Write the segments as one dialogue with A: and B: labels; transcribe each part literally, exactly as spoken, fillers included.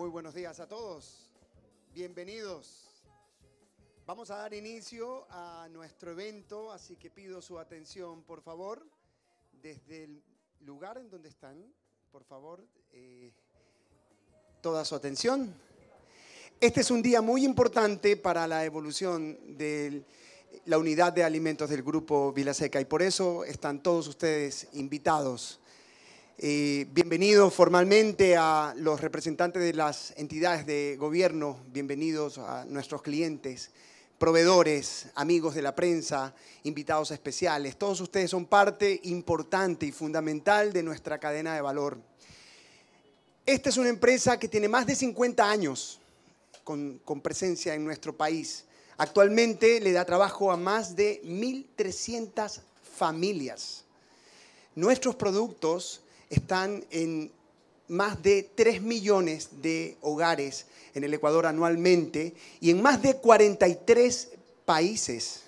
A: Muy buenos días a todos. Bienvenidos. Vamos a dar inicio a nuestro evento, así que pido su atención, por favor, desde el lugar en donde están, por favor, eh, toda su atención. Este es un día muy importante para la evolución de la unidad de alimentos del Grupo Vilaseca y por eso están todos ustedes invitados. Eh, bienvenidos formalmente a los representantes de las entidades de gobierno, bienvenidos a nuestros clientes, proveedores, amigos de la prensa, invitados especiales. Todos ustedes son parte importante y fundamental de nuestra cadena de valor. Esta es una empresa que tiene más de cincuenta años con, con presencia en nuestro país. Actualmente le da trabajo a más de mil trescientas familias. Nuestros productos están en más de tres millones de hogares en el Ecuador anualmente y en más de cuarenta y tres países.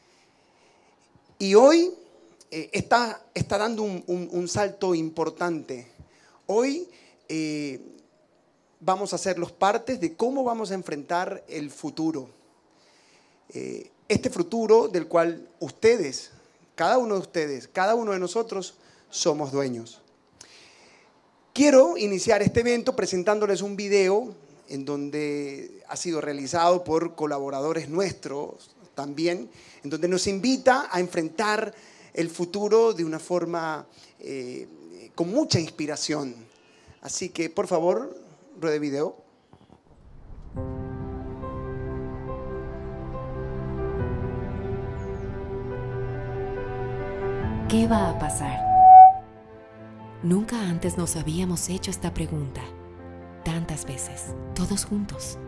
A: Y hoy eh, está, está dando un, un, un salto importante. Hoy eh, vamos a ser los partes de cómo vamos a enfrentar el futuro. Eh, este futuro del cual ustedes, cada uno de ustedes, cada uno de nosotros somos dueños. Quiero iniciar este evento presentándoles un video en donde ha sido realizado por colaboradores nuestros también, en donde nos invita a enfrentar el futuro de una forma eh, con mucha inspiración. Así que, por favor, ruede video.
B: ¿Qué va a pasar? Nunca antes nos habíamos hecho esta pregunta, tantas veces, todos juntos.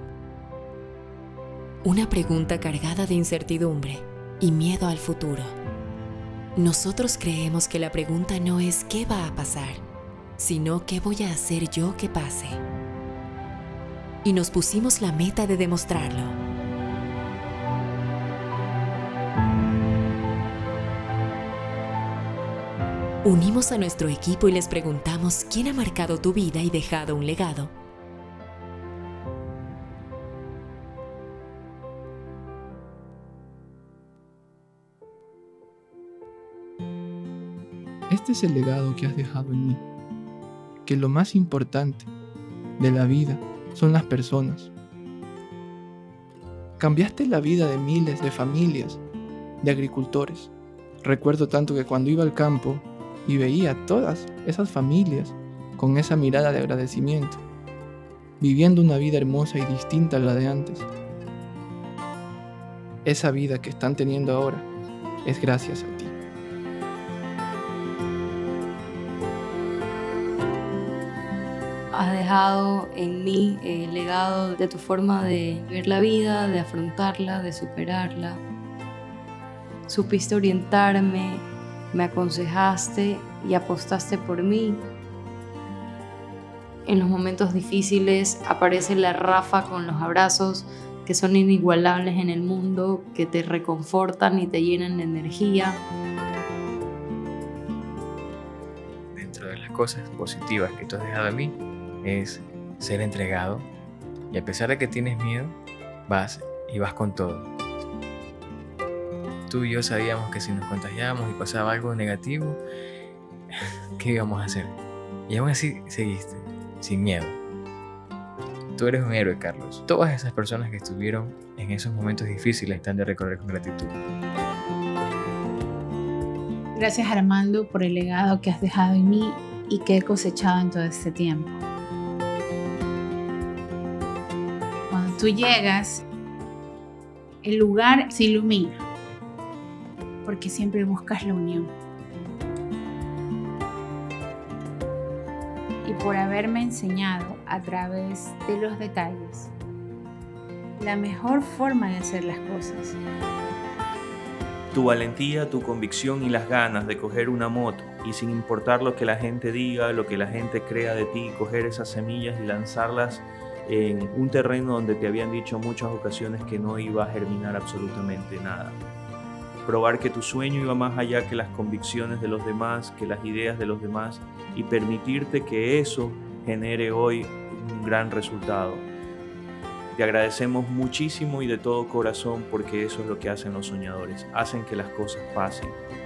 B: Una pregunta cargada de incertidumbre y miedo al futuro. Nosotros creemos que la pregunta no es ¿qué va a pasar?, sino ¿qué voy a hacer yo que pase? Y nos pusimos la meta de demostrarlo. Unimos a nuestro equipo y les preguntamos ¿quién ha marcado tu vida y dejado un legado?
C: Este es el legado que has dejado en mí, que lo más importante de la vida son las personas. Cambiaste la vida de miles de familias, de agricultores. Recuerdo tanto que cuando iba al campo y veía a todas esas familias con esa mirada de agradecimiento, viviendo una vida hermosa y distinta a la de antes. Esa vida que están teniendo ahora es gracias a ti.
D: Has dejado en mí el legado de tu forma de ver la vida, de afrontarla, de superarla. Supiste orientarme, me aconsejaste y apostaste por mí. En los momentos difíciles aparece la Rafa con los abrazos que son inigualables en el mundo, que te reconfortan y te llenan de energía.
E: Dentro de las cosas positivas que tú has dejado en mí es ser entregado, y a pesar de que tienes miedo, vas y vas con todo. Tú y yo sabíamos que si nos contagiábamos y pasaba algo negativo, ¿qué íbamos a hacer? Y aún así seguiste, sin miedo. Tú eres un héroe, Carlos. Todas esas personas que estuvieron en esos momentos difíciles están de recordar con gratitud.
F: Gracias, Armando, por el legado que has dejado en mí y que he cosechado en todo este tiempo. Cuando tú llegas, el lugar se ilumina, porque siempre buscas la unión. Y por haberme enseñado a través de los detalles la mejor forma de hacer las cosas.
G: Tu valentía, tu convicción y las ganas de coger una moto y sin importar lo que la gente diga, lo que la gente crea de ti, coger esas semillas y lanzarlas en un terreno donde te habían dicho en muchas ocasiones que no iba a germinar absolutamente nada. Probar que tu sueño iba más allá que las convicciones de los demás, que las ideas de los demás, y permitirte que eso genere hoy un gran resultado. Te agradecemos muchísimo y de todo corazón porque eso es lo que hacen los soñadores, hacen que las cosas pasen.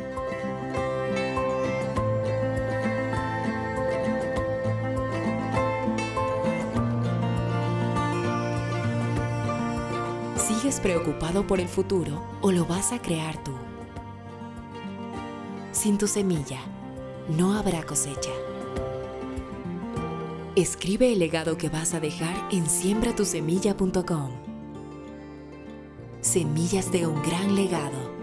B: ¿Sigues preocupado por el futuro o lo vas a crear tú? Sin tu semilla, no habrá cosecha. Escribe el legado que vas a dejar en siembra tu semilla punto com. Semillas de un gran legado.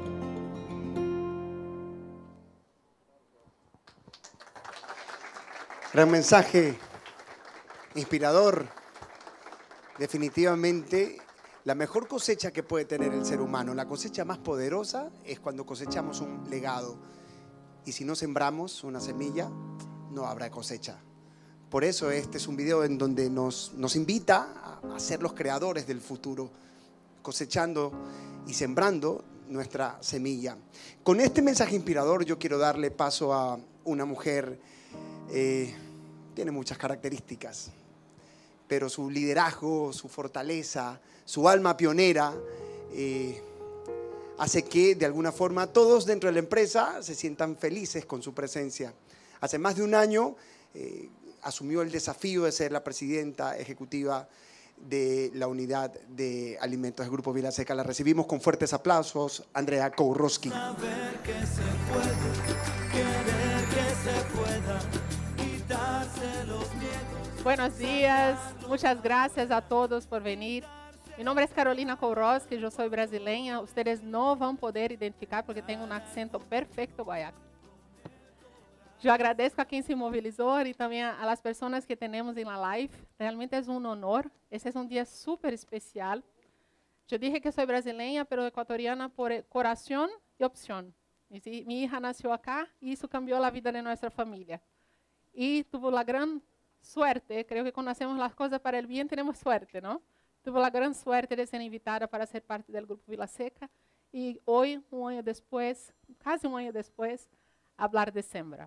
A: Gran mensaje, inspirador. Definitivamente, la mejor cosecha que puede tener el ser humano, la cosecha más poderosa, es cuando cosechamos un legado. Y si no sembramos una semilla, no habrá cosecha. Por eso este es un video en donde nos, nos invita a ser los creadores del futuro, cosechando y sembrando nuestra semilla. Con este mensaje inspirador yo quiero darle paso a una mujer, eh, tiene muchas características, pero su liderazgo, su fortaleza, su alma pionera, eh, hace que de alguna forma todos dentro de la empresa se sientan felices con su presencia. Hace más de un año eh, asumió el desafío de ser la presidenta ejecutiva de la unidad de alimentos del Grupo Vilaseca. La recibimos con fuertes aplausos, Andrea Kourowski.
H: Saber que se puede, querer que se pueda, quitarse los miedos.
I: Buenos días, muchas gracias a todos por venir. Mi nombre es Carolina Kourowski, yo soy brasileña. Ustedes no van a poder identificar porque tengo un acento perfecto guayaco. Yo agradezco a quien se movilizó y también a las personas que tenemos en la live. Realmente es un honor. Este es un día súper especial. Yo dije que soy brasileña, pero ecuatoriana por corazón y opción. Mi, mi hija nació acá y eso cambió la vida de nuestra familia. Y tuvo la gran suerte, creo que cuando hacemos las cosas para el bien tenemos suerte, ¿no? Tuvo la gran suerte de ser invitada para ser parte del Grupo Vilaseca y hoy, un año después, casi un año después, hablar de Sembra.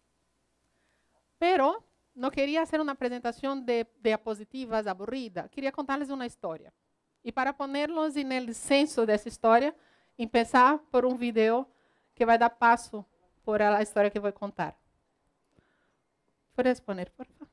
I: Pero no quería hacer una presentación de diapositivas aburrida, quería contarles una historia. Y para ponerlos en el centro de esa historia, empezar por un video que va a dar paso por la historia que voy a contar. ¿Puedes poner, por favor?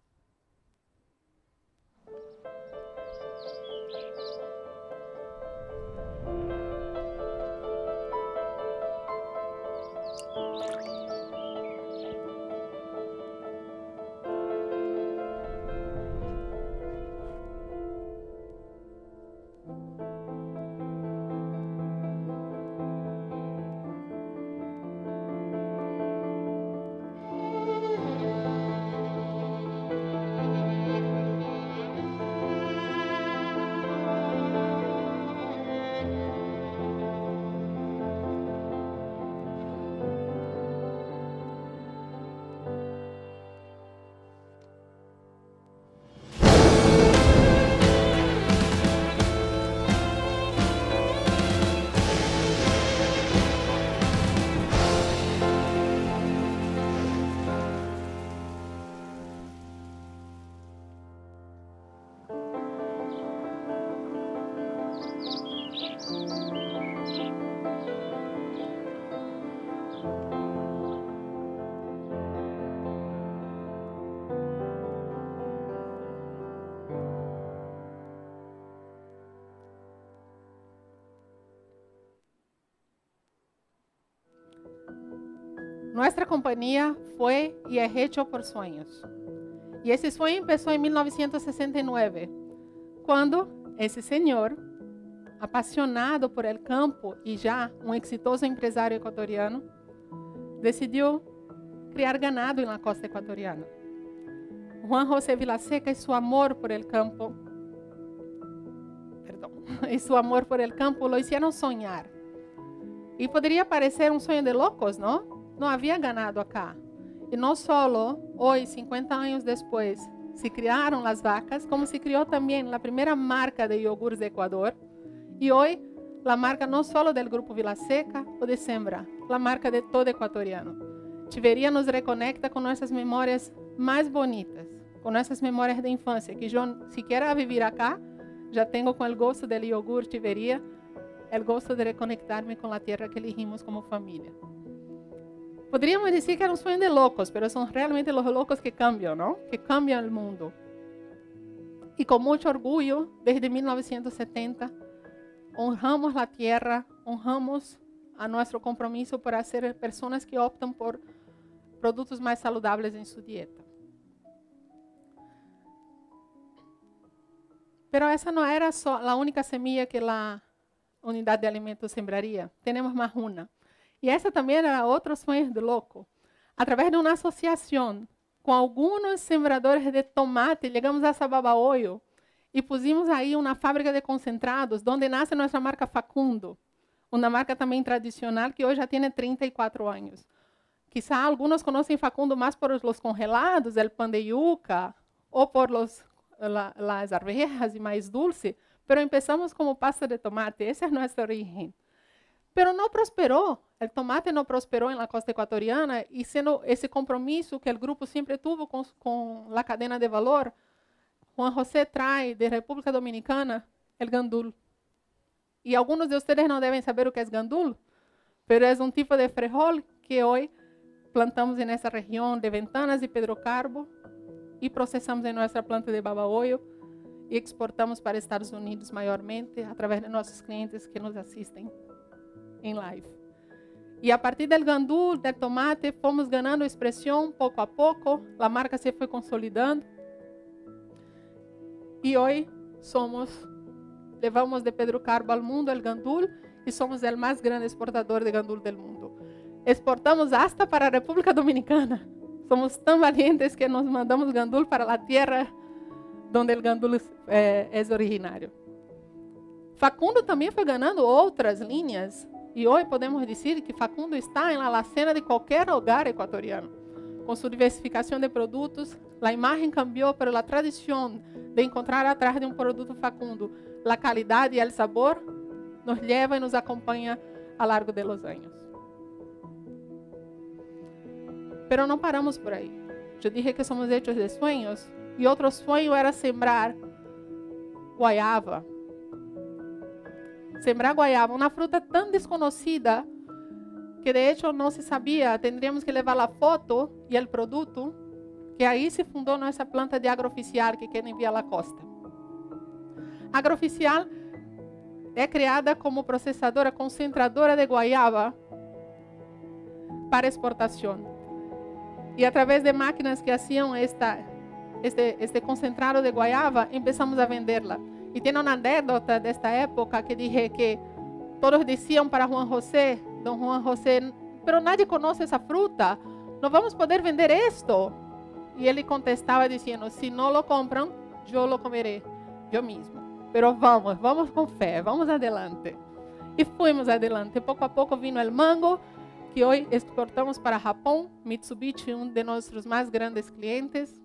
I: Nuestra compañía fue y es hecho por sueños. Y ese sueño empezó en mil novecientos sesenta y nueve, cuando ese señor, apasionado por el campo y ya un exitoso empresario ecuatoriano, decidió criar ganado en la costa ecuatoriana. Juan José Vilaseca y su amor por el campo, perdón, y su amor por el campo lo hicieron soñar. Y podría parecer un sueño de locos, ¿no? No había ganado acá. Y no solo hoy, cincuenta años después, se criaron las vacas, como se crió también la primera marca de yogures de Ecuador. Y hoy, la marca no solo del Grupo Vilaseca o de Sembra, la marca de todo ecuatoriano. Tiveria nos reconecta con nuestras memorias más bonitas, com essas memórias de infância, que eu, se quero viver acá, já tenho com o gosto do iogurte, veria, o gosto de reconectar-me com a terra que elegimos como família. Poderíamos dizer que era um sonho de loucos, mas são realmente os loucos que cambiam, não? Que cambiam o mundo. E com muito orgulho, desde mil novecentos e setenta, honramos a terra, honramos a nosso compromisso para ser pessoas que optam por produtos mais saudáveis em sua dieta. Pero essa não era só a única semilla que a unidade de alimentos sembraria. Temos mais uma. E essa também era outro sonho de louco. Através de uma associação com alguns sembradores de tomate, chegamos a Sababaoyo e pusimos aí uma fábrica de concentrados, onde nasce nossa marca Facundo, uma marca também tradicional que hoje já tem trinta e quatro anos. Quizá alguns conhecem Facundo mais por os congelados, o pão de yuca, ou por los, la, las arvejas e mais dulce, pero empezamos como pasta de tomate, essa é nossa origem. Pero não prosperou, o tomate não prosperou na costa equatoriana e sendo esse compromisso que o grupo sempre teve com, com a cadeia de valor, Juan José traz de República Dominicana o gandul. E alguns de vocês não devem saber o que é gandul, pero é um tipo de frijol que hoje plantamos nessa região de Ventanas e Pedro Carbo e processamos em nossa planta de Babahoyo e exportamos para Estados Unidos maiormente através de nossos clientes que nos assistem em live. E a partir do gandul, do tomate, fomos ganhando expressão pouco a pouco, a marca se foi consolidando. E hoje somos, levamos de Pedro Carbo ao mundo o gandul e somos o mais grande exportador de gandul do mundo. Exportamos hasta para a República Dominicana. Somos tão valientes que nos mandamos gandul para a terra onde o gandul é, é originário. Facundo também foi ganhando outras linhas. E hoje podemos dizer que Facundo está na alacena de qualquer hogar equatoriano. Com sua diversificação de produtos, a imagem cambiou, mas a tradição de encontrar atrás de um produto Facundo a qualidade e o sabor nos leva e nos acompanha ao largo de los anos. Pero não paramos por aí. Eu dije que somos hechos de sonhos e outro sonho era sembrar guayaba. Sembrar guayaba, uma fruta tão desconhecida que de hecho não se sabia. Tendríamos que levar a foto e o produto, que aí se fundou nossa planta de agroficial que queda em Via La Costa. Agroficial é criada como processadora, concentradora de guayaba para exportação. E através de máquinas que faziam esta, este, este concentrado de guayaba, começamos a vendê-la. E tem uma anedota desta época que dije que todos diziam para Juan José, Don Juan José, pero nadie conhece essa fruta, não vamos poder vender isto. E ele contestava dizendo, se não lo compram, eu lo comeré, eu mesmo. Pero vamos, vamos com fé, vamos adelante. E fomos adelante. Pouco a pouco vino o mango, que hoje exportamos para Japão, Mitsubishi, um de nossos mais grandes clientes.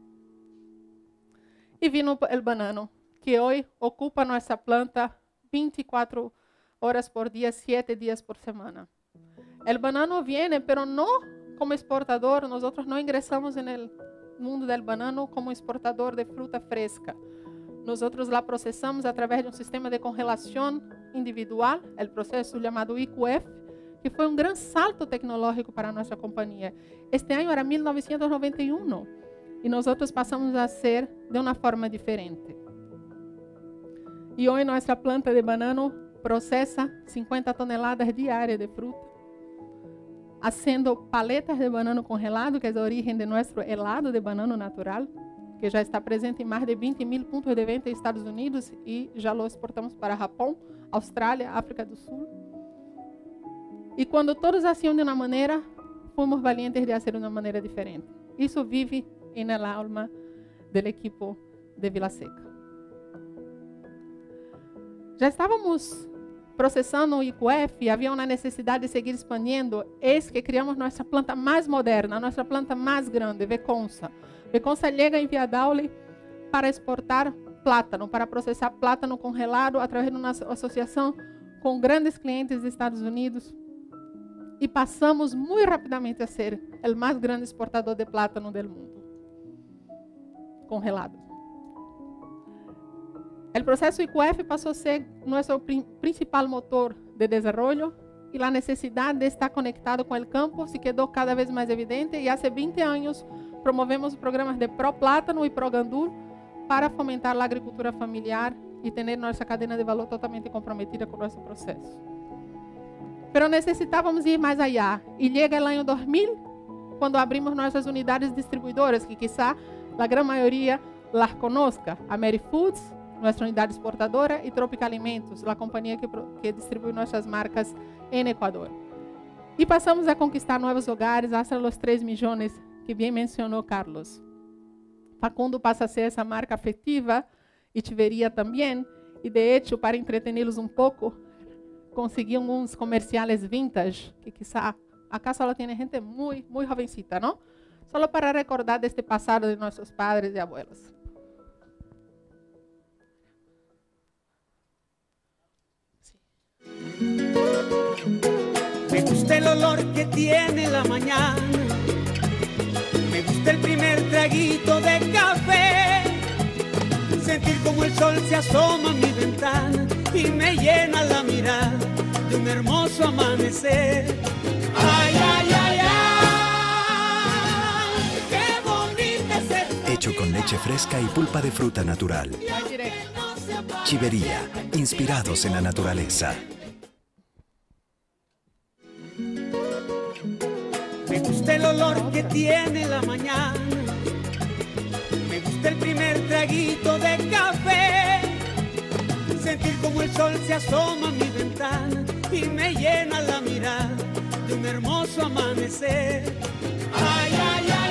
I: E vino o banano, que hoje ocupa nossa planta vinte e quatro horas por dia, sete dias por semana. O banano viene, pero não como exportador. Nós não ingressamos no mundo do banano como exportador de fruta fresca. Nós lá processamos através de um sistema de congelação individual, o processo chamado I Q F, que foi um grande salto tecnológico para a nossa companhia. Este ano era mil novecentos e noventa e um e nós passamos a ser de uma forma diferente. E hoje nossa planta de banano processa cinquenta toneladas diárias de fruta, fazendo paletas de banano congelado, que é a origem de nosso helado de banano natural, que já está presente em mais de vinte mil pontos de venda em Estados Unidos e já lo exportamos para Japão, Austrália, África do Sul. E quando todos faziam de uma maneira, fomos valientes de fazer de uma maneira diferente. Isso vive na alma do equipo de Vila Seca. Já estávamos processando o I Q F e havia uma necessidade de seguir expandindo. Eis que criamos nossa planta mais moderna, nossa planta mais grande, Veconsa. Veconsa chega em Via Daule para exportar plátano, para processar plátano congelado através de uma associação com grandes clientes dos Estados Unidos. E passamos muito rapidamente a ser o mais grande exportador de plátano do mundo. congelados. El proceso I Q F pasó a ser nuestro prin- principal motor de desarrollo y la necesidad de estar conectado con el campo se quedó cada vez más evidente y hace veinte años promovemos programas de Pro Plátano y Pro Gandul para fomentar la agricultura familiar y tener nuestra cadena de valor totalmente comprometida con nuestro proceso. Pero necesitábamos ir más allá y llega el año dos mil cuando abrimos nuestras unidades distribuidoras que quizá la gran mayoría las conozca, AmeriFoods, nuestra unidad exportadora, y Tropical Alimentos, la compañía que, que distribuye nuestras marcas en Ecuador. Y pasamos a conquistar nuevos hogares hasta los tres millones que bien mencionó Carlos. Facundo pasa a ser essa marca afetiva e Tiveria também. E de hecho, para entretê-los um pouco, consegui uns comerciales vintage, que quizá acá só tem gente muito, muito jovencita, não? Só para recordar deste passado de nossos padres e abuelos.
H: Me gusta el olor que tiene la mañana, me gusta el primer traguito de café, sentir como el sol se asoma a mi ventana y me llena la mirada de un hermoso amanecer. Ay, ay, ay, ay, qué bonito es el...
J: Hecho con leche fresca y pulpa de fruta natural. Chivería, inspirados en la naturaleza.
H: Me gusta el olor que tiene la mañana, me gusta el primer traguito de café, sentir como el sol se asoma a mi ventana y me llena la mirada de un hermoso amanecer. Ay, ay, ay,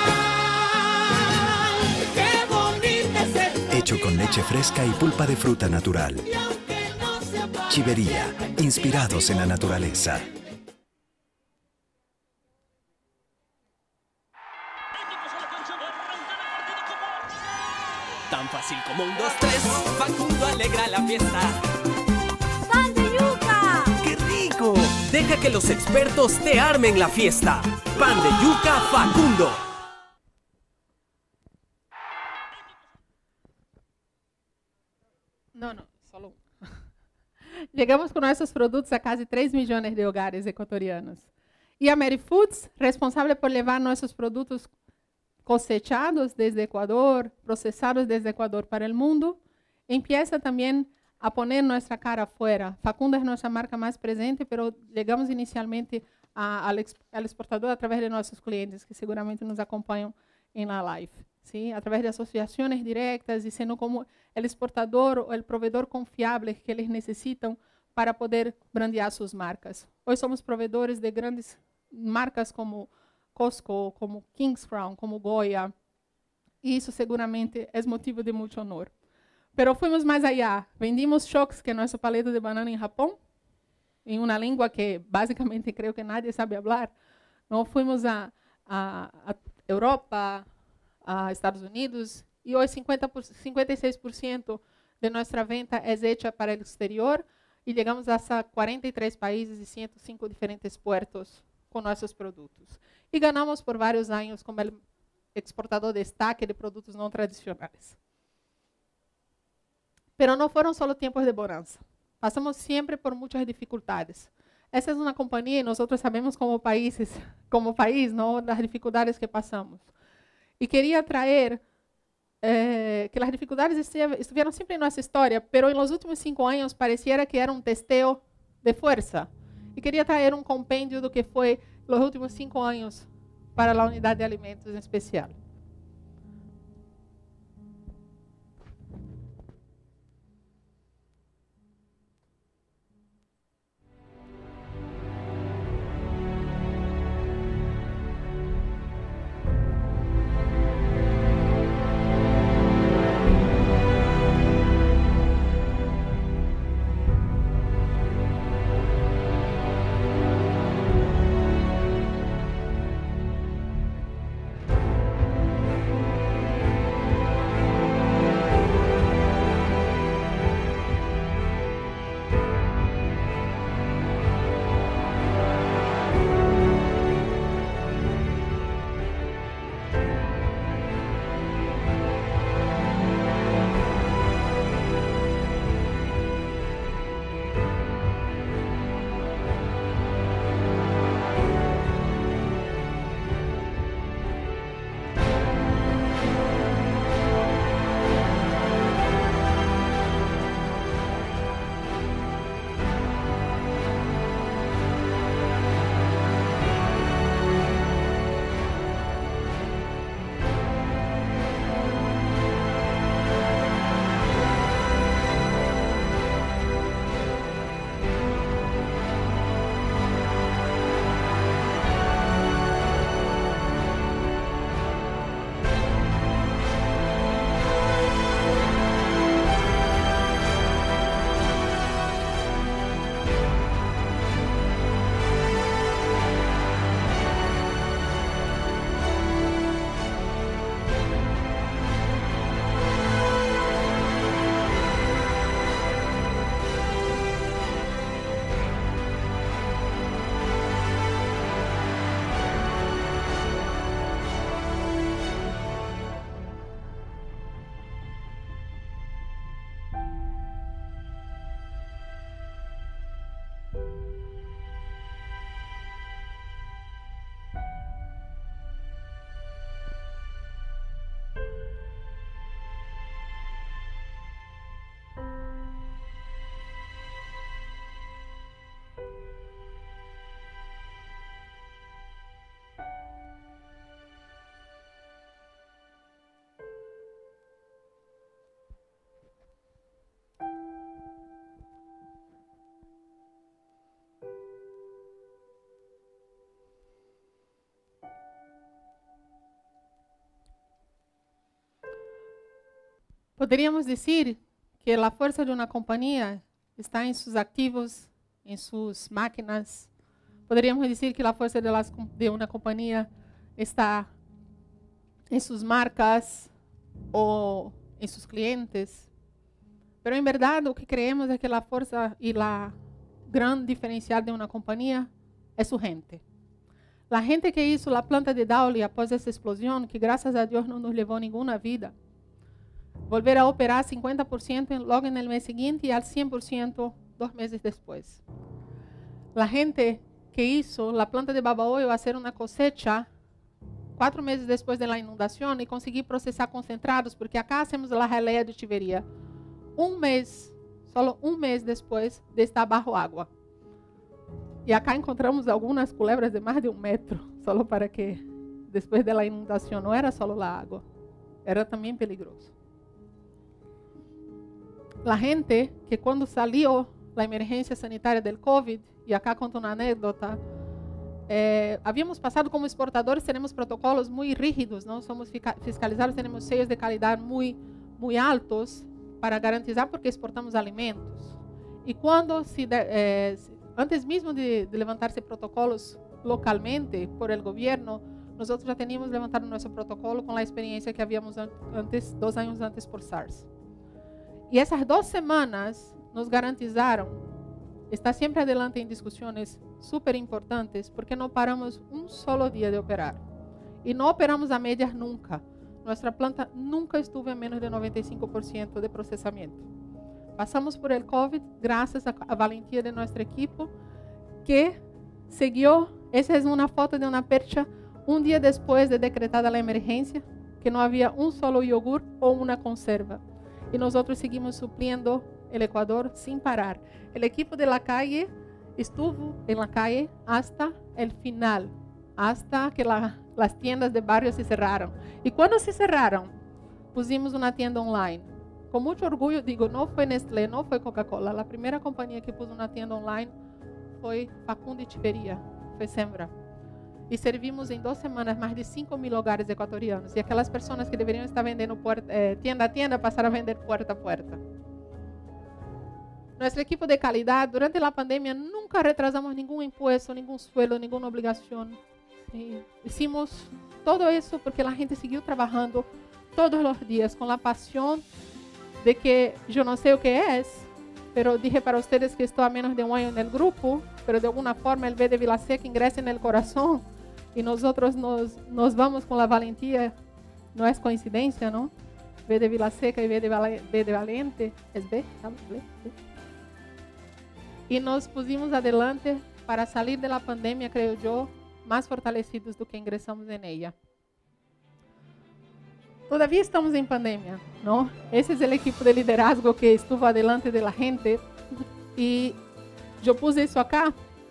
H: ay, qué bonito es el...
J: Hecho con leche fresca y pulpa de fruta natural. Chivería, inspirados en la naturaleza.
H: Tan fácil como un, dos, tres, Facundo alegra la fiesta.
K: ¡Pan de yuca!
H: ¡Qué rico! Deja que los expertos te armen la fiesta. Pan de yuca Facundo.
I: No, no, solo uno. Llegamos con nuestros productos a casi tres millones de hogares ecuatorianos. Y AmeriFoods, responsable por llevar nuestros productos cosechados desde Ecuador, procesados desde Ecuador para el mundo, empieza también a poner nuestra cara afuera. Facundo es nuestra marca más presente, pero llegamos inicialmente a, al, ex, al exportador a través de nuestros clientes, que seguramente nos acompañan en la live, ¿sí? A través de asociaciones directas y siendo como el exportador o el proveedor confiable que eles necesitan para poder brandear sus marcas. Hoy somos proveedores de grandes marcas como Costco, como King's Crown, como Goya, e isso seguramente é motivo de muito honor. Pero fuimos mais allá. Vendimos chocs, que é nosso paleta de banana em Japão, em uma língua que basicamente creio que nadie sabe falar. Não fomos a, a, a Europa, a Estados Unidos, e hoje cinquenta por cento, cinquenta e seis por cento de nossa venda é hecha para o exterior, e chegamos a quarenta e três países e cento e cinco diferentes puertos com nossos produtos. E ganhamos por vários anos como exportador de destaque de produtos não tradicionais. Pero não foram só tempos de bonança. Passamos sempre por muitas dificuldades. Essa é uma companhia e nós sabemos como países, como país, não, das dificuldades que passamos. E queria trazer eh, que as dificuldades estiveram sempre em nossa história, pero nos últimos cinco anos pareciera que era um testeo de força. E queria trazer um compêndio do que foi os últimos cinco anos para a unidade de alimentos em especial. Poderíamos dizer que a força de uma companhia está em seus ativos, em suas máquinas. Poderíamos dizer que a força de, las, de uma companhia está em suas marcas ou em seus clientes. Pero, em verdade, o que creemos é que a força e a grande diferencial de uma companhia é sua gente. A gente que hizo a planta de Daule após essa explosão, que graças a Deus não nos levou nenhuma vida, volver a operar cincuenta por ciento logo no mês seguinte e al cem por ciento dos meses depois. A gente que hizo a planta de Babahoyo a hacer uma cosecha quatro meses depois da inundação e conseguir processar concentrados, porque acá hacemos a releia de tuberia. Um mês, só um mês depois de estar bajo água. E acá encontramos algumas culebras de mais de um metro, só para que depois da inundação não era só a água, era também peligroso. A gente que quando salió a emergência sanitária do COVID, e acá conto uma anécdota, eh, havíamos passado como exportadores, temos protocolos muito rígidos, não somos fiscalizados, temos sellos de qualidade muito, muito altos para garantizar, porque exportamos alimentos. E quando se, de, eh, antes mesmo de, de levantar-se protocolos localmente por el governo, nós já tínhamos levantado nosso protocolo com a experiência que havíamos antes, dois anos antes por SARS. E essas duas semanas nos garantizaram estar sempre adelante em discussões super importantes, porque não paramos um solo dia de operar. E não operamos a médias nunca. Nossa planta nunca esteve a menos de noventa e cinco por ciento de processamento. Passamos por el COVID graças à valentia de nossa equipe, que seguiu. Essa é uma foto de uma percha um dia depois de decretada a emergência, que não havia um solo iogurte ou uma conserva. E nós outros seguimos suplindo o Equador sem parar. O equipo de la calle estuvo en la calle hasta el final, hasta que la, las tiendas de barrio se cerraram. E quando se cerraram, pusimos uma tienda online. Com muito orgulho digo, não foi Nestlé, não foi Coca-Cola. A primeira companhia que pôs uma tienda online foi Facundo Itiberia, foi Sembra. E servimos em duas semanas mais de cinco mil hogares equatorianos. E aquelas pessoas que deveriam estar vendendo puerta, eh, tienda a tienda passaram a vender puerta a puerta. Nossa equipe de qualidade, durante a pandemia, nunca retrasamos nenhum imposto, nenhum sueldo, nenhuma obrigação. Sí. Hicimos todo isso porque a gente seguiu trabalhando todos os dias com a paixão de que eu não sei o que é, mas dije para vocês que estou a menos de um ano no grupo, mas de alguma forma o V de Vila Seca ingressa no coração e nós outros nos, nos vamos com a valentia. Não é coincidência, não? V de Vila Seca e V de, Val V de Valente, é V? E nos pusimos adelante para sair da pandemia, creio eu, mais fortalecidos do que ingressamos em ela. Todavia estamos em pandemia, não? Esse é o equipo de liderazgo que estuvo adelante da gente. E eu pus isso acá.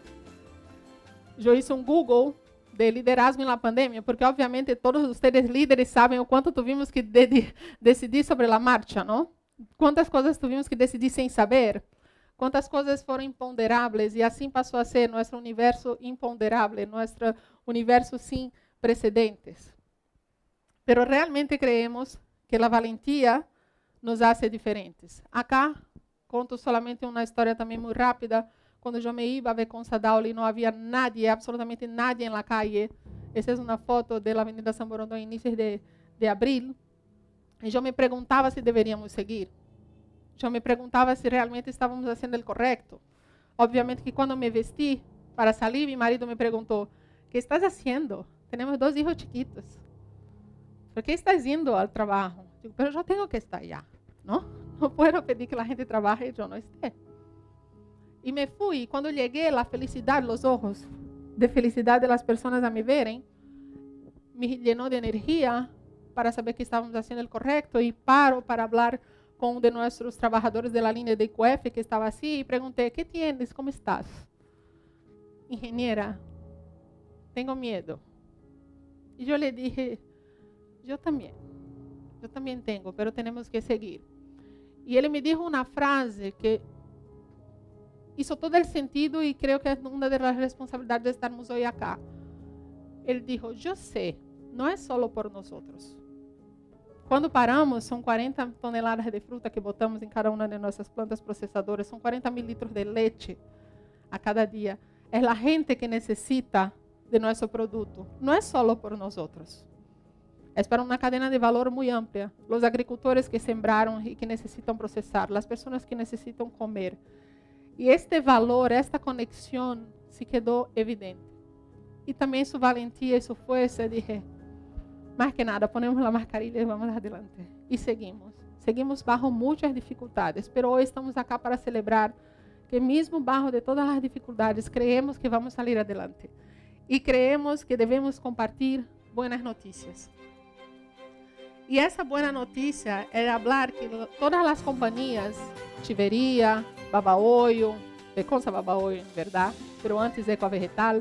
I: Eu fiz um Google de liderazgo na pandemia, porque obviamente todos vocês líderes sabem o quanto tivemos que de de decidir sobre a marcha, não? Quantas coisas tivemos que decidir sem saber. Quantas coisas foram imponderáveis, e assim passou a ser nosso universo imponderável, nosso universo sem precedentes. Pero realmente creemos que a valentia nos hace diferentes. Acá, conto solamente uma história também muito rápida. Quando eu me ia a ver com Sadauli, não havia nadie, absolutamente nadie na calle. Essa é uma foto da Avenida São Borondón, inícios de, de abril. E eu me perguntava se deveríamos seguir. Eu me perguntava se realmente estávamos fazendo o correto. Obviamente que quando me vesti para sair, meu marido me perguntou: "O que estás fazendo? Temos dois filhos chiquitos. ¿Por que estás indo ao trabalho?" Digo, "Pero eu tenho que estar já, não? Não posso pedir que a gente trabalhe e eu não esteja." E me fui. E quando cheguei, a felicidade, os olhos de felicidade das pessoas a me verem, me llenou de energia para saber que estávamos fazendo o correto. E paro para falar com um de nossos trabalhadores da linha de I Q F que estava assim e perguntei: "¿Qué tienes? Como estás?" "Ingeniera, tenho medo." E eu lhe dije: "Eu também, eu também tenho, pero temos que seguir." E ele me disse uma frase que hizo todo o sentido e creio que é uma das responsabilidades de estarmos hoje acá. Ele disse: "Eu sei, não é só por nós outros. Quando paramos, são quarenta toneladas de fruta que botamos em cada uma de nossas plantas processadoras, são quarenta mil litros de leite a cada dia. É a gente que necessita de nosso produto, não é só por nós outros. É para uma cadena de valor muito ampla. Os agricultores que sembraram e que necessitam processar, as pessoas que necessitam comer. E este valor, esta conexão, se quedou evidente. E também sua valentia e sua força, dije, mais que nada, ponemos a mascarilha e vamos adelante. E seguimos. Seguimos bajo muitas dificuldades, mas hoje estamos aqui para celebrar que mesmo bajo de todas as dificuldades, creemos que vamos sair adelante. E creemos que devemos compartilhar boas notícias. E essa boa notícia é falar que todas as companhias, Tiveria, Babahoyo, Beconça Babahoyo, em verdade, mas antes Eco Vegetal,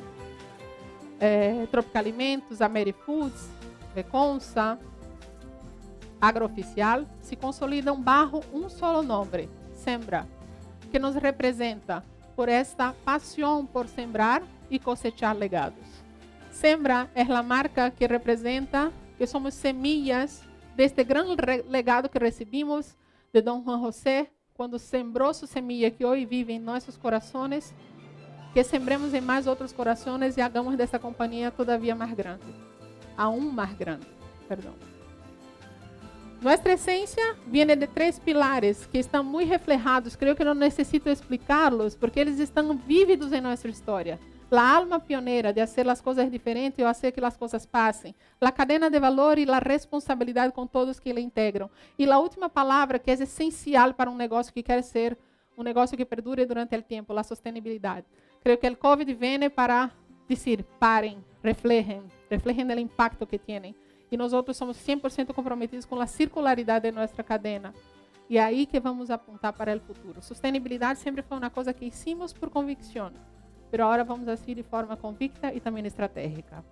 I: eh, Tropical Alimentos, Amerifoods, Beconça, Agrooficial, se consolidam bajo um solo nome, Sembra, que nos representa por esta paixão por sembrar e cosechar legados. Sembra é a marca que representa que somos semillas deste grande legado que recebimos de Dom Juan José, quando sembrou sua semilla que hoje vive em nossos corações, que sembremos em mais outros corações e hagamos desta companhia todavia mais grande, aún mais grande, perdão. Nossa essência vem de três pilares que estão muito reflejados, creio que não necessito explicá-los, porque eles estão vívidos em nossa história. La alma pionera de hacer las cosas diferentes o hacer que las cosas pasen. La cadena de valor y la responsabilidad con todos que la integran. Y la última palabra que es esencial para un negocio que quiere ser un negocio que perdure durante el tiempo, la sostenibilidad. Creo que el COVID viene para decir, paren, reflejen, reflejen el impacto que tienen. Y nosotros somos cem por ciento comprometidos con la circularidad de nuestra cadena. Y ahí que vamos a apuntar para el futuro. Sostenibilidad siempre fue una cosa que hicimos por convicción. Pero agora vamos assim de forma convicta e também estratégica.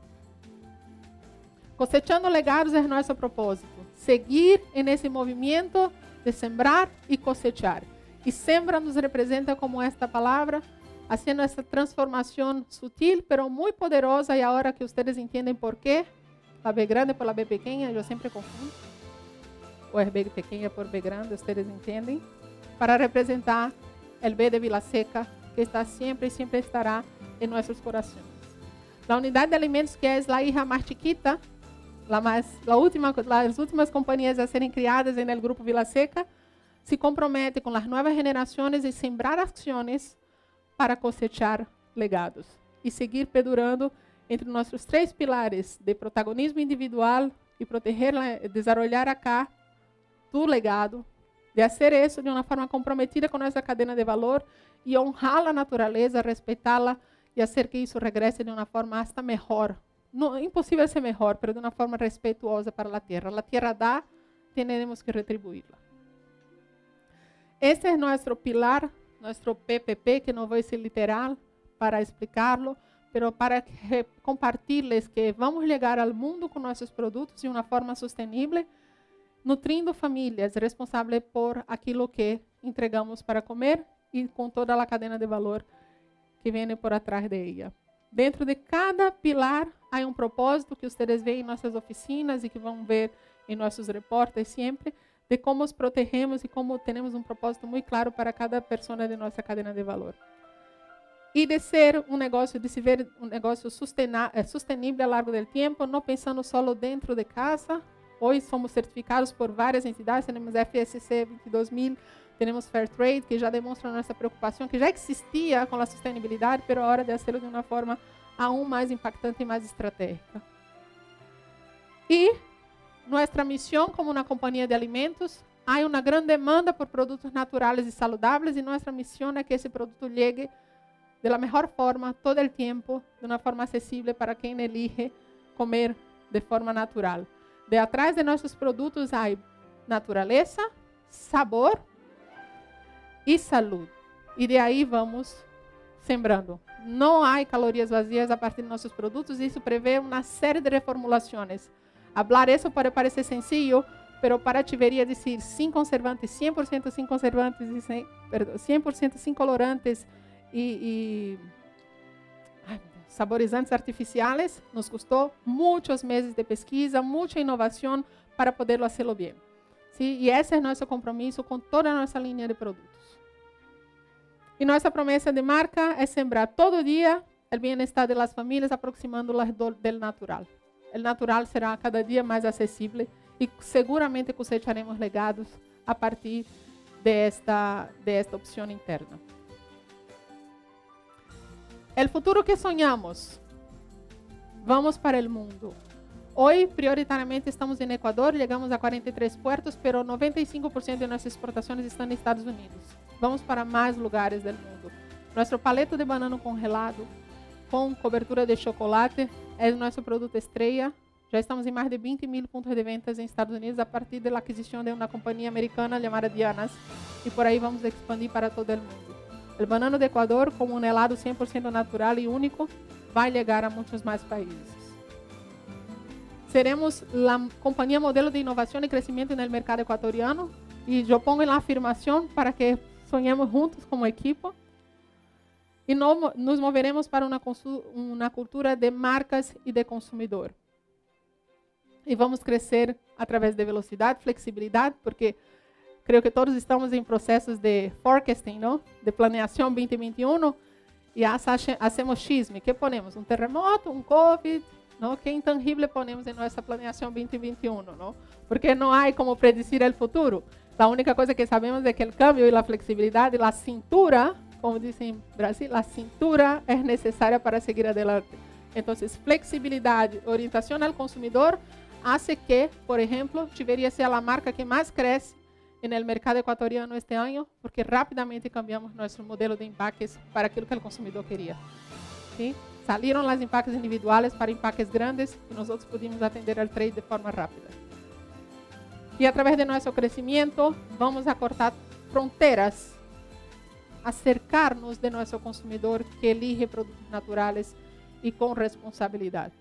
I: Cosechando legados é nosso propósito. Seguir nesse movimento de sembrar e cosechar. E sembra nos representa como esta palavra, fazendo essa transformação sutil, pero muito poderosa. E agora que vocês entendem por quê, a B grande por la B pequena, eu sempre confundo. Ou é B pequena por B grande, vocês entendem? Para representar o B de Vila Seca, que está sempre e sempre estará em nossos corações. A unidade de alimentos, que é a hija mais chiquita, la más, la última, as últimas companhias a serem criadas no grupo Vila Seca, se compromete com as novas gerações e sembrar ações para cosechar legados e seguir perdurando entre nossos três pilares de protagonismo individual e proteger, desenvolver acá tu legado, de fazer isso de uma forma comprometida com nossa cadena de valor e honrar a natureza, respeitá-la e fazer que isso regresse de uma forma hasta melhor. Não é impossível ser melhor, mas de uma forma respeituosa para a terra. A terra dá, temos que retribuí-la. Este é nosso pilar, nosso P P P, que não vou ser literal para explicar-lo, mas para compartilhar que vamos chegar ao mundo com nossos produtos de uma forma sustentável, nutrindo famílias, responsáveis por aquilo que entregamos para comer e com toda a cadena de valor que vem por atrás de ela. Dentro de cada pilar há um propósito que vocês veem em nossas oficinas e que vão ver em nossos reportes sempre, de como os protegemos e como temos um propósito muito claro para cada pessoa de nossa cadena de valor. E de ser um negócio, de se ver um negócio sustentável ao longo do tempo, não pensando só dentro de casa. Hoje somos certificados por várias entidades, temos F S C vinte e dois mil, temos Fair Trade, que já demonstra nossa preocupação, que já existia com a sustentabilidade, mas a hora de fazê-lo de uma forma aún mais impactante e mais estratégica. E nossa missão como uma companhia de alimentos, há uma grande demanda por produtos naturais e saudáveis, e nossa missão é que esse produto chegue da melhor forma, todo o tempo, de uma forma acessível para quem elige comer de forma natural. De atrás de nossos produtos há natureza, sabor e saúde. E de aí vamos sembrando. Não há calorias vazias a partir de nossos produtos, e isso prevê uma série de reformulações. Falar isso pode parecer sencillo, mas para Tiveria dizer sem conservantes, cem por ciento sem conservantes, e cem, perdão, cem por ciento sem colorantes e, e ai, meu Deus, saborizantes artificiales, nos costó muchos meses de pesquisa, mucha innovación para poderlo hacerlo bien. ¿Sí? Y ese es nuestro compromiso con toda nuestra línea de productos. Y nuestra promesa de marca es sembrar todo día el bienestar de las familias, aproximándolas do, del natural. El natural será cada día más accesible y seguramente cosecharemos legados a partir de esta, de esta opción interna. El futuro que soñamos. Vamos para el mundo. Hoy, prioritariamente, estamos en Ecuador, llegamos a cuarenta y tres puertos, pero noventa y cinco por ciento de nuestras exportaciones están en Estados Unidos. Vamos para más lugares del mundo. Nuestro paleto de banano congelado, con cobertura de chocolate, es nuestro producto estrella. Já estamos em mais de veinte mil pontos de ventas em Estados Unidos a partir da aquisição de uma companhia americana chamada Dianas. E por aí vamos expandir para todo o mundo. O banano de Equador, como um helado cem por ciento natural e único, vai chegar a muitos mais países. Seremos a companhia modelo de inovação e crescimento no mercado equatoriano. E eu pongo a afirmação para que sonhemos juntos como equipo. E no, nos moveremos para uma, uma cultura de marcas e de consumidor. E vamos crescer através de velocidade, flexibilidade, porque creio que todos estamos em processos de forecasting, não? De planeação vinte vinte e um, e hacemos xisme. Que ponemos? Um terremoto, um COVID, não? Que intangível ponemos em nossa planeação vinte vinte e um, não? Porque não há como predecir o futuro. A única coisa que sabemos é que o câmbio e a flexibilidade, a cintura, como dizem em Brasil, a cintura é necessária para seguir adelante. Então, flexibilidade, orientação ao consumidor, hace que, por ejemplo, debería ser la marca que más crece en el mercado ecuatoriano este año, porque rápidamente cambiamos nuestro modelo de empaques para aquilo que el consumidor quería. ¿Sí? Salieron las empaques individuales para empaques grandes y nosotros pudimos atender al trade de forma rápida. Y a través de nuestro crecimiento vamos a cortar fronteras, acercarnos de nuestro consumidor que elige productos naturales y con responsabilidad.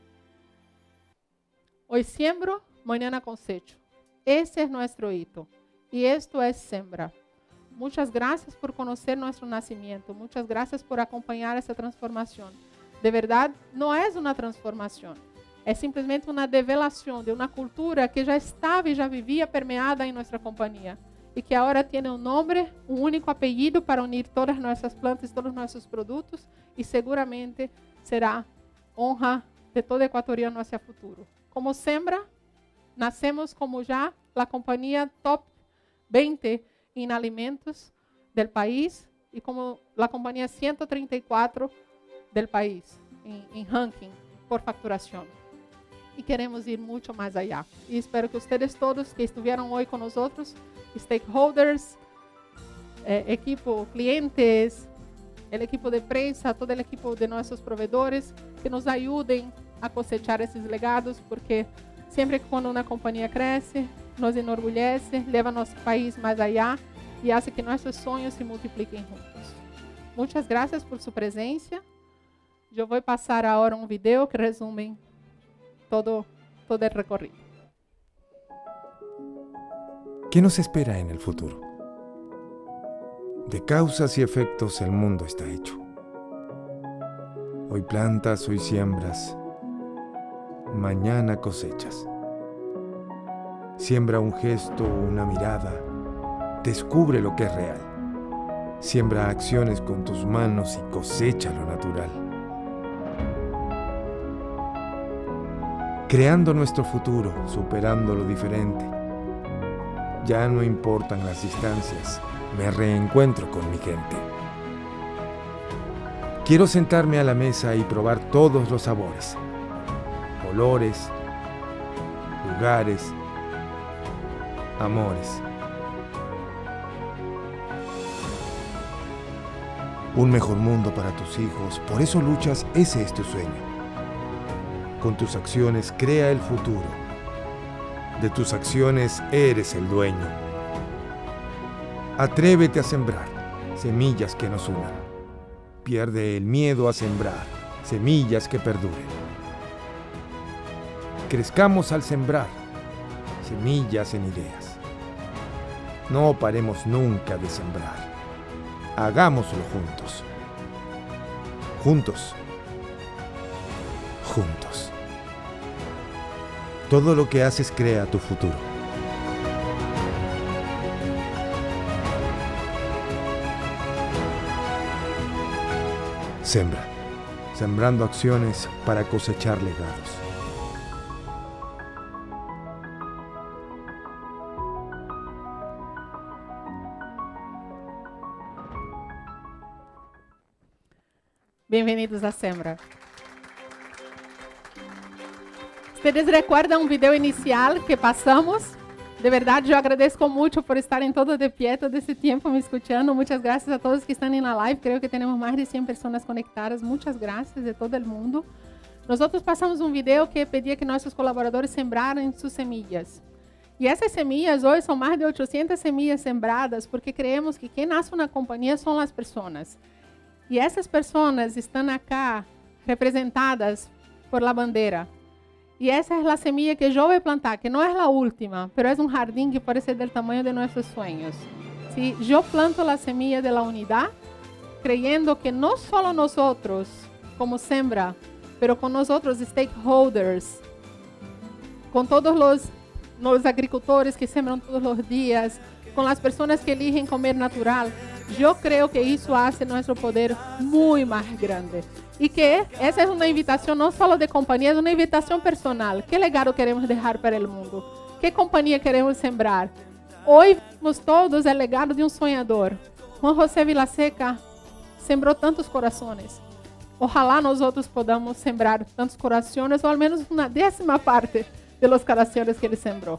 I: Hoy siembro, mañana cosecho. Ese es nuestro hito. Y esto es Sembra. Muchas gracias por conocer nuestro nacimiento. Muchas gracias por acompañar esa transformación. De verdad, no es una transformación. Es simplemente una develación de una cultura que ya estaba y ya vivía permeada en nuestra compañía. Y que ahora tiene un nombre, un único apellido para unir todas nuestras plantas, todos nuestros productos. Y seguramente será honra de todo ecuatoriano hacia el futuro. Como Sembra, nacemos como ya la compañía top veinte en alimentos del país y como la compañía ciento treinta y cuatro del país en, en ranking por facturación. Y queremos ir mucho más allá. Y espero que ustedes todos que estuvieron hoy con nosotros, stakeholders, eh, equipo, clientes, el equipo de prensa, todo el equipo de nuestros proveedores, que nos ayuden a cosechar esses legados, porque sempre que quando uma companhia cresce, nos enorgulhece, leva nosso país mais allá e hace que nossos sonhos se multipliquem juntos. Muitas graças por sua presença. Eu vou passar agora um vídeo que resume todo, todo o recorrido.
L: ¿Qué nos espera en el futuro? De causas y efectos el mundo está hecho. Hoy plantas, hoy siembras, mañana cosechas. Siembra un gesto o una mirada, descubre lo que es real. Siembra acciones con tus manos y cosecha lo natural. Creando nuestro futuro, superando lo diferente. Ya no importan las distancias, me reencuentro con mi gente. Quiero sentarme a la mesa y probar todos los sabores, olores, lugares, amores. Un mejor mundo para tus hijos, por eso luchas, ese es tu sueño. Con tus acciones crea el futuro. De tus acciones eres el dueño. Atrévete a sembrar semillas que nos unan. Pierde el miedo a sembrar semillas que perduren. Crezcamos al sembrar semillas en ideas. No paremos nunca de sembrar. Hagámoslo juntos. Juntos juntos. Todo lo que haces crea tu futuro. Sembra, sembrando acciones para cosechar legados.
I: Bienvenidos a Sembra. Ustedes recuerdan un video inicial que pasamos? De verdad, yo agradezco mucho por estar en todo de pie todo ese tiempo me escuchando. Muchas gracias a todos que están en la live. Creo que tenemos más de cien personas conectadas. Muchas gracias de todo el mundo. Nosotros pasamos un video que pedía que nuestros colaboradores sembraran sus semillas. Y esas semillas hoy son más de ochocientas semillas sembradas porque creemos que quien hace una compañía son las personas. Y essas pessoas estão acá representadas por la bandera. E essa é a semilla que eu vou plantar, que não é a última, mas é um jardim que pode ser do tamanho de nossos sonhos. Si eu planto a semilla de la unidad, creyendo que não só nós, como Sembra, pero com nós outros stakeholders, com todos os, os agricultores que sembram todos os dias, com as pessoas que eligem comer natural, eu creio que isso hace nosso poder muito mais grande. E que essa é uma invitação não só de companhia, é uma invitação personal. Que legado queremos deixar para o mundo? Que companhia queremos sembrar? Hoje vemos todos o legado de um sonhador. Juan José Vilaseca sembrou tantos corações. Ojalá nós outros podamos sembrar tantos corações, ou ao menos uma décima parte de los corações que ele sembrou.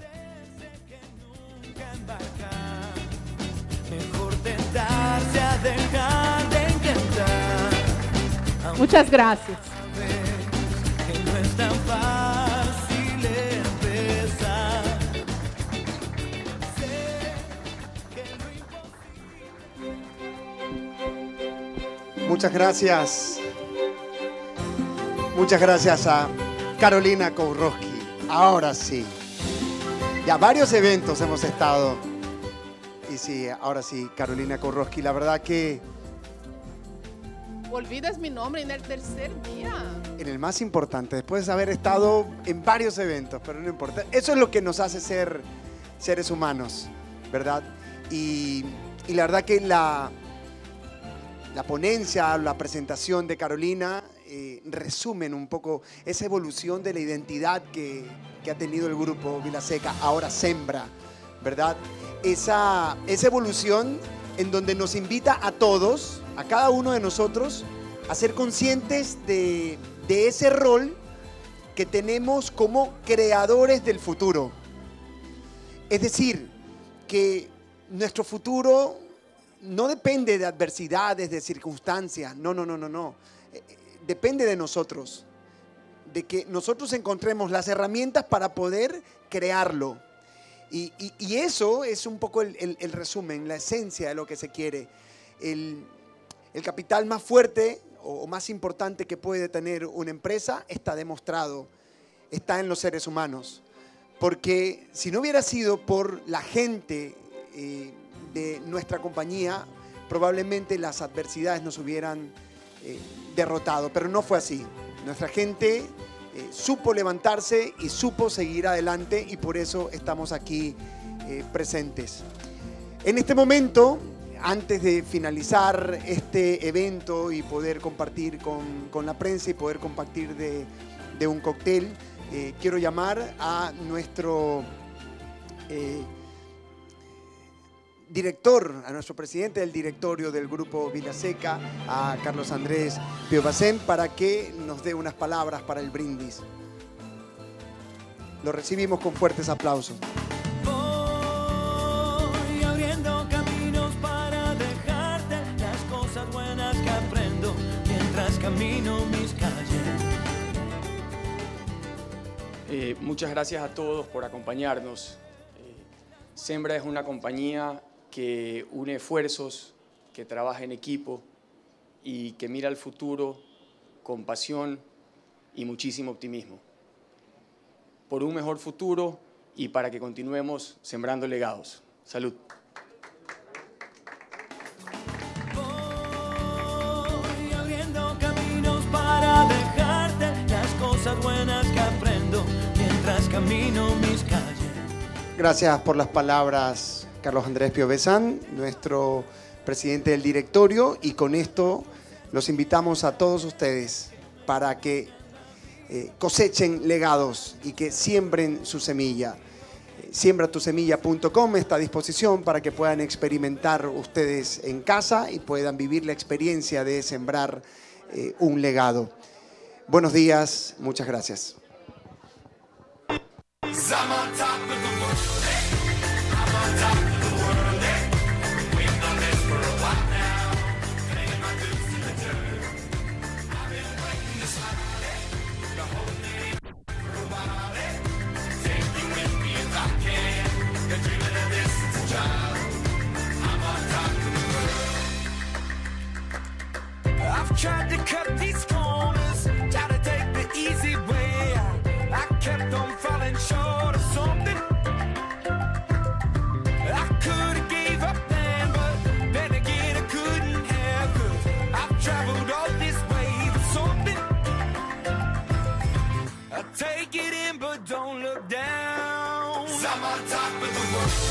I: Muchas gracias.
A: Muchas gracias. Muchas gracias a Carolina Kourowski. Ahora sí. Ya varios eventos hemos estado. Y sí, ahora sí, Carolina Kourowski. La verdad que...
I: Olvidas mi nombre en el tercer día.
A: En el más importante, después de haber estado en varios eventos, pero no importa. Eso es lo que nos hace ser seres humanos, ¿verdad? Y, y la verdad que la, la ponencia, la presentación de Carolina eh, resumen un poco esa evolución de la identidad que, que ha tenido el grupo Vilaseca, ahora Sembra, ¿verdad? Esa, esa evolución en donde nos invita a todos, a cada uno de nosotros, a ser conscientes de, de ese rol que tenemos como creadores del futuro. Es decir, que nuestro futuro no depende de adversidades, de circunstancias, no, no, no, no, no. Depende de nosotros, de que nosotros encontremos las herramientas para poder crearlo. Y, y, y eso es un poco el, el, el resumen, la esencia de lo que se quiere. El, el capital más fuerte o, o más importante que puede tener una empresa está demostrado, está en los seres humanos. Porque si no hubiera sido por la gente eh, de nuestra compañía, probablemente las adversidades nos hubieran eh, derrotado. Pero no fue así. Nuestra gente... Eh, supo levantarse y supo seguir adelante y por eso estamos aquí eh, presentes. En este momento, antes de finalizar este evento y poder compartir con, con la prensa y poder compartir de, de un cóctel, eh, quiero llamar a nuestro eh, director, a nuestro presidente del directorio del Grupo Vilaseca, a Carlos Andrés Piovacén, para que nos dé unas palabras para el brindis. Lo recibimos con fuertes aplausos.
H: Voy abriendo caminos para dejarte las cosas buenas que aprendo mientras camino mis calles.
M: Eh, muchas gracias a todos por acompañarnos. Eh, Sembra es una compañía que une esfuerzos, que trabaja en equipo y que mira al futuro con pasión y muchísimo optimismo. Por un mejor futuro y para que continuemos sembrando legados. Salud.
H: Voy abriendo caminos para dejarte las cosas
N: caminos, mis calles.
A: Gracias por las palabras, Carlos Andrés Piovesan, nuestro presidente del directorio, y con esto los invitamos a todos ustedes para que eh, cosechen legados y que siembren su semilla. siembra tu semilla punto com está a disposición para que puedan experimentar ustedes en casa y puedan vivir la experiencia de sembrar eh, un legado. Buenos días, muchas gracias.
N: I've tried to cut these corners, try to take the easy way out. I kept on falling short of something. I could have gave up then, but then again I couldn't have, 'cause I've traveled all this way for something. I take it in, but don't look down. 'Cause I'm on top of the world.